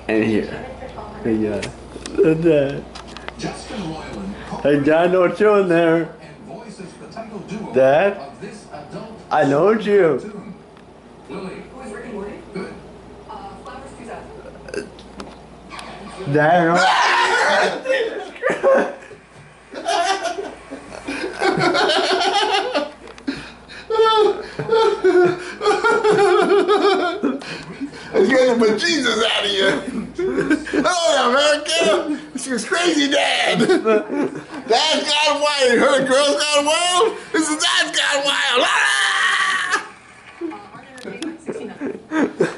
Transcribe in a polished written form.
And here. Hey, hey, John, don't show in there. Dad, I know it's you. Dad, Let's get the Jesus out of you. Oh, America. This is crazy, Dad. Dad's gone wild. You heard girls gone wild? This is Dad's gone wild. Ah!